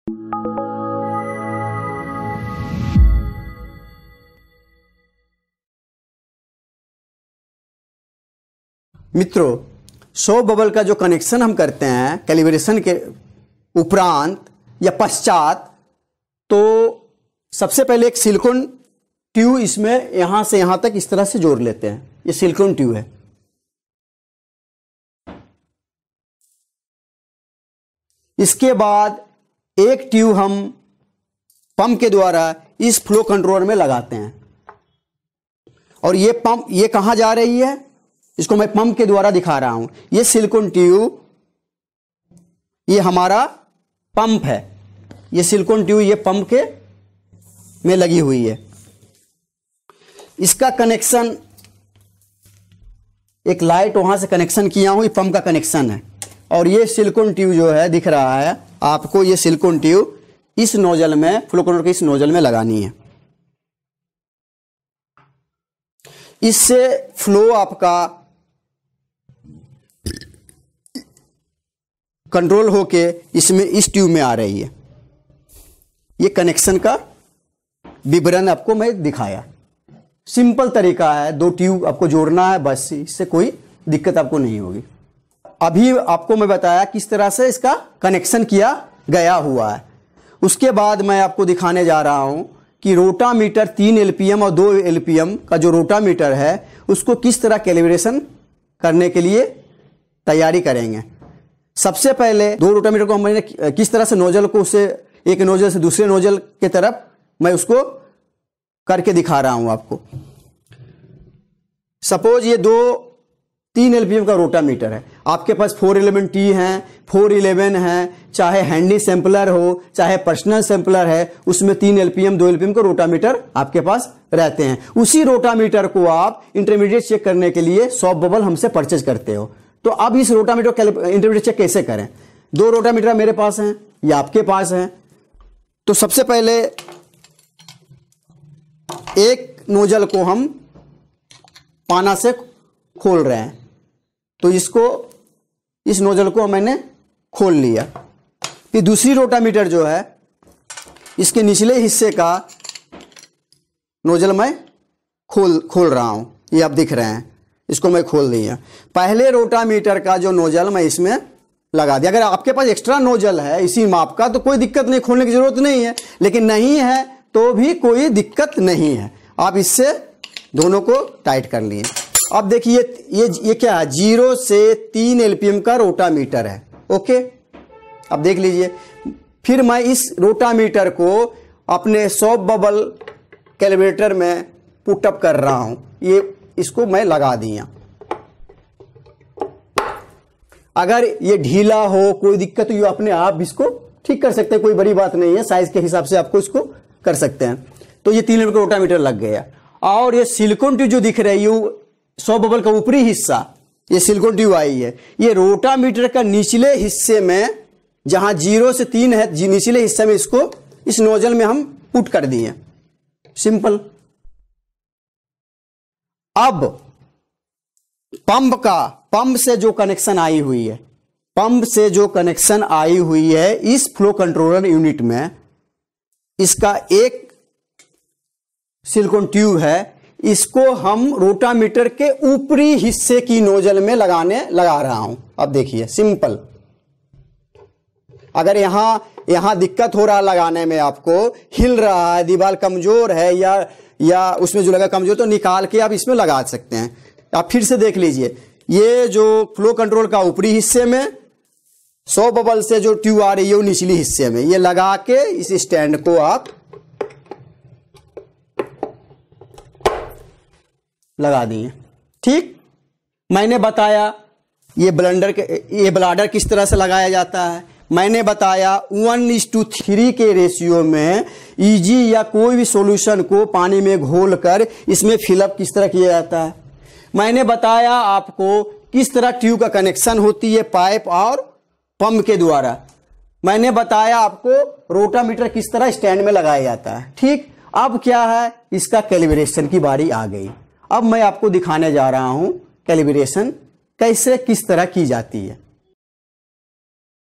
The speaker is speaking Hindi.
मित्रों, शॉक बबल का जो कनेक्शन हम करते हैं कैलिब्रेशन के उपरांत या पश्चात, तो सबसे पहले एक सिलिकॉन ट्यूब इसमें यहां से यहां तक इस तरह से जोड़ लेते हैं। ये सिलिकॉन ट्यूब है। इसके बाद एक ट्यूब हम पंप के द्वारा इस फ्लो कंट्रोलर में लगाते हैं और ये पंप ये कहां जा रही है, इसको मैं पंप के द्वारा दिखा रहा हूं। ये सिलिकॉन ट्यूब, ये हमारा पंप है। ये सिलिकॉन ट्यूब ये पंप के में लगी हुई है। इसका कनेक्शन, एक लाइट वहां से कनेक्शन किया हूं, ये पंप का कनेक्शन है। और ये सिलिकॉन ट्यूब जो है दिख रहा है आपको, ये सिलिकॉन ट्यूब इस नोजल में, फ्लो कंट्रोलर के इस नोजल में लगानी है। इससे फ्लो आपका कंट्रोल होके इसमें इस ट्यूब में आ रही है। ये कनेक्शन का विवरण आपको मैं दिखाया। सिंपल तरीका है, दो ट्यूब आपको जोड़ना है बस, इससे कोई दिक्कत आपको नहीं होगी। अभी आपको मैं बताया किस तरह से इसका कनेक्शन किया गया हुआ है। उसके बाद मैं आपको दिखाने जा रहा हूं कि रोटामीटर 3 LPM और 2 LPM का जो रोटामीटर है उसको किस तरह कैलिब्रेशन करने के लिए तैयारी करेंगे। सबसे पहले दो रोटामीटर को मैंने किस तरह से नोजल को उससे एक नोजल से दूसरे नोजल के तरफ मैं उसको करके दिखा रहा हूं आपको। सपोज ये 3 LPM का रोटामीटर है, आपके पास 411T है, 411 है, चाहे हैंडी सैंपलर हो, चाहे पर्सनल सैंपलर है, उसमें 3 LPM 2 LPM का रोटामीटर आपके पास रहते हैं। उसी रोटामीटर को आप इंटरमीडिएट चेक करने के लिए शॉक बबल हमसे परचेज करते हो। तो अब इस रोटामीटर इंटरमीडिएट चेक कैसे करें। दो रोटामीटर मेरे पास हैं या आपके पास हैं। तो सबसे पहले एक नोजल को हम पाना से खोल रहे हैं, तो इस नोजल को मैंने खोल लिया। फिर दूसरी रोटामीटर जो है इसके निचले हिस्से का नोजल मैं खोल रहा हूं, ये आप दिख रहे हैं, इसको मैं खोल दिया। पहले रोटामीटर का जो नोजल मैं इसमें लगा दिया। अगर आपके पास एक्स्ट्रा नोजल है इसी माप का तो कोई दिक्कत नहीं, खोलने की जरूरत नहीं है, लेकिन नहीं है तो भी कोई दिक्कत नहीं है। आप इससे दोनों को टाइट कर लिए। अब देखिए ये क्या है, 0 से 3 LPM का रोटामीटर है। ओके, अब देख लीजिए। फिर मैं इस रोटामीटर को अपने शॉक बबल कैलिब्रेटर में पुटअप कर रहा हूं। ये इसको मैं लगा दिया। अगर ये ढीला हो, कोई दिक्कत हो, अपने आप इसको ठीक कर सकते हैं, कोई बड़ी बात नहीं है। साइज के हिसाब से आपको इसको कर सकते हैं। तो ये 3 LPM का रोटामीटर लग गया। और ये सिलिकॉन ट्यूब जो दिख रही है शॉक बबल का ऊपरी हिस्सा, ये सिलिकॉन ट्यूब आई है। ये रोटामीटर का निचले हिस्से में, जहां 0 से 3 है, निचले हिस्से में इसको इस नोजल में हम पुट कर दिए। सिंपल। अब पंप से जो कनेक्शन आई हुई है, पंप से जो कनेक्शन आई हुई है इस फ्लो कंट्रोलर यूनिट में, इसका एक सिलिकॉन ट्यूब है, इसको हम रोटामीटर के ऊपरी हिस्से की नोजल में लगा रहा हूं। अब देखिए सिंपल। अगर यहां दिक्कत हो रहा लगाने में, आपको हिल रहा है, दीवार कमजोर है या उसमें जो लगा कमजोर, तो निकाल के आप इसमें लगा सकते हैं। आप फिर से देख लीजिए, ये जो फ्लो कंट्रोल का ऊपरी हिस्से में, शॉक बबल से जो ट्यूब आ रही है वो निचली हिस्से में, ये लगा के इस स्टैंड को आप लगा दिए। ठीक, मैंने बताया ये ब्लाडर किस तरह से लगाया जाता है। मैंने बताया 1:3 के रेशियो में इजी या कोई भी सॉल्यूशन को पानी में घोलकर इसमें फिलअप किस तरह किया जाता है। मैंने बताया आपको किस तरह ट्यूब का कनेक्शन होती है पाइप और पंप के द्वारा। मैंने बताया आपको रोटामीटर किस तरह स्टैंड में लगाया जाता है। ठीक, अब क्या है, इसका कैलिब्रेशन की बारी आ गई। अब मैं आपको दिखाने जा रहा हूं कैलिब्रेशन कैसे किस तरह की जाती है।